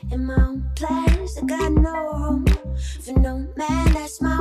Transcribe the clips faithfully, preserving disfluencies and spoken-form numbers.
in my own place. I got no room for no man. That's my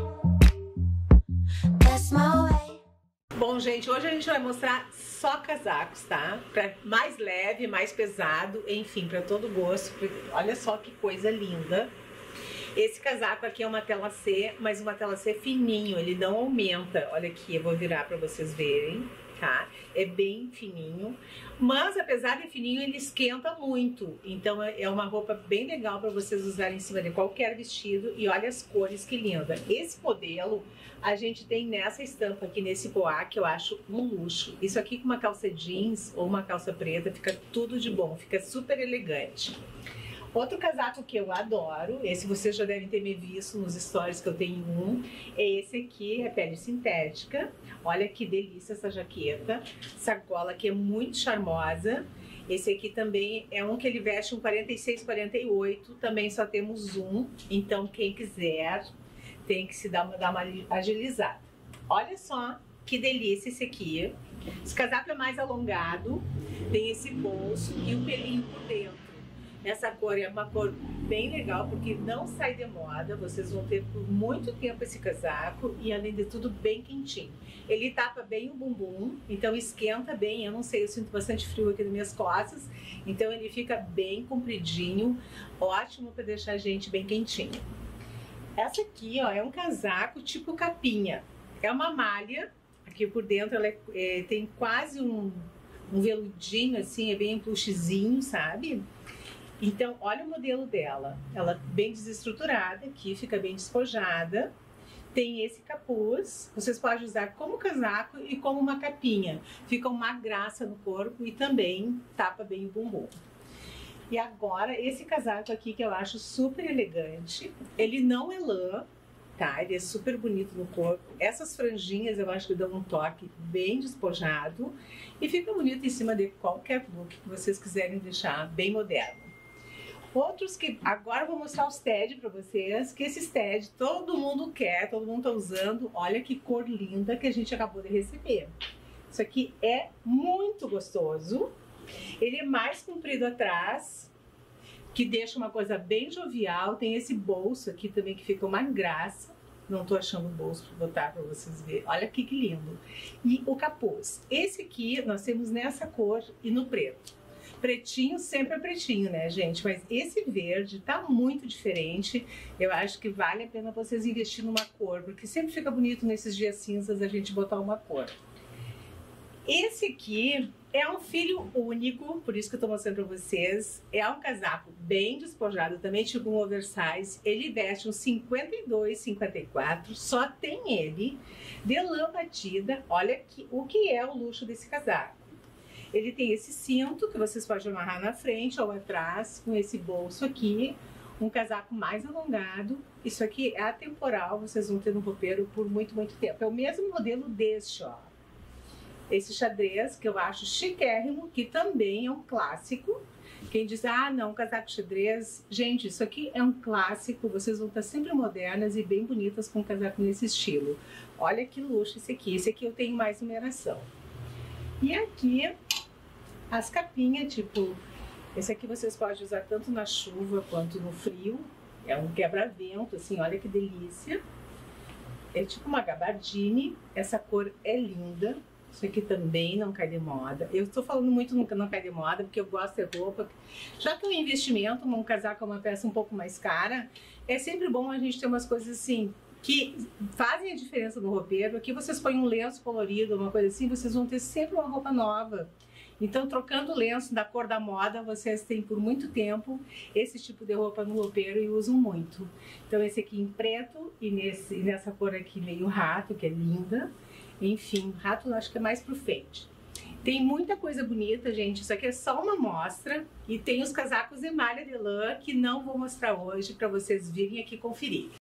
way. That's my way. Bom, gente, hoje a gente vai mostrar só casacos, tá? Pra mais leve, mais pesado, enfim, para todo gosto. Olha só que coisa linda. Esse casaco aqui é uma tela C, mas uma tela C fininho, ele não aumenta. Olha aqui, eu vou virar para vocês verem, tá? É bem fininho, mas apesar de fininho, ele esquenta muito. Então é uma roupa bem legal para vocês usarem em cima de qualquer vestido. E olha as cores, que linda. Esse modelo a gente tem nessa estampa aqui, nesse boa, que eu acho um luxo. Isso aqui com uma calça jeans ou uma calça preta, fica tudo de bom, fica super elegante. Outro casaco que eu adoro, esse vocês já devem ter me visto nos stories que eu tenho um, é esse aqui, é pele sintética. Olha que delícia essa jaqueta, essa gola aqui é muito charmosa. Esse aqui também é um que ele veste um quarenta e seis, quarenta e oito, também só temos um, então quem quiser tem que se dar uma, dar uma agilizada. Olha só que delícia esse aqui. Esse casaco é mais alongado, tem esse bolso e o pelinho por dentro. Essa cor é uma cor bem legal, porque não sai de moda. Vocês vão ter por muito tempo esse casaco e, além de tudo, bem quentinho. Ele tapa bem o bumbum, então esquenta bem. Eu não sei, eu sinto bastante frio aqui nas minhas costas. Então ele fica bem compridinho, ótimo para deixar a gente bem quentinho. Essa aqui, ó, é um casaco tipo capinha. É uma malha, aqui por dentro ela é, é, tem quase um, um veludinho assim, é bem um plushzinho, sabe? Então, olha o modelo dela. Ela bem desestruturada aqui, fica bem despojada. Tem esse capuz, vocês podem usar como casaco e como uma capinha. Fica uma graça no corpo e também tapa bem o bumbum. E agora, esse casaco aqui que eu acho super elegante. Ele não é lã, tá? Ele é super bonito no corpo. Essas franjinhas eu acho que dão um toque bem despojado. E fica bonito em cima de qualquer look que vocês quiserem deixar bem moderno. Outros que agora eu vou mostrar os T E D para vocês, que esses T E D todo mundo quer, todo mundo tá usando. Olha que cor linda que a gente acabou de receber. Isso aqui é muito gostoso. Ele é mais comprido atrás, que deixa uma coisa bem jovial. Tem esse bolso aqui também que fica uma graça. Não tô achando o bolso para botar para vocês verem. Olha aqui que lindo. E o capuz. Esse aqui nós temos nessa cor e no preto. Pretinho sempre é pretinho, né, gente? Mas esse verde tá muito diferente. Eu acho que vale a pena vocês investir numa cor, porque sempre fica bonito nesses dias cinzas a gente botar uma cor. Esse aqui é um filho único, por isso que eu tô mostrando pra vocês. É um casaco bem despojado também, tipo um oversize. Ele veste um cinquenta e dois, cinquenta e quatro, só tem ele, de lã batida. Olha que, o que é o luxo desse casaco. Ele tem esse cinto que vocês podem amarrar na frente ou atrás, com esse bolso aqui, um casaco mais alongado. Isso aqui é atemporal, vocês vão ter no roupeiro por muito, muito tempo. É o mesmo modelo deste, ó. Esse xadrez, que eu acho chiquérrimo, que também é um clássico. Quem diz, ah, não, casaco xadrez. Gente, isso aqui é um clássico, vocês vão estar sempre modernas e bem bonitas com um casaco nesse estilo. Olha que luxo esse aqui. Esse aqui eu tenho mais numeração. E aqui, as capinhas, tipo, esse aqui vocês podem usar tanto na chuva quanto no frio. É um quebra-vento, assim, olha que delícia. É tipo uma gabardine, essa cor é linda. Isso aqui também não cai de moda. Eu estou falando muito no não cai de moda, porque eu gosto de roupa. Já que é um investimento, um casaco é uma peça um pouco mais cara, é sempre bom a gente ter umas coisas assim, que fazem a diferença no roupeiro. Aqui vocês põem um lenço colorido, uma coisa assim, vocês vão ter sempre uma roupa nova. Então, trocando o lenço da cor da moda, vocês têm por muito tempo esse tipo de roupa no roupeiro e usam muito. Então, esse aqui em preto e nesse, nessa cor aqui meio rato, que é linda. Enfim, rato eu acho que é mais pro fade. Tem muita coisa bonita, gente. Isso aqui é só uma amostra. E tem os casacos de malha de lã que não vou mostrar hoje para vocês virem aqui conferir.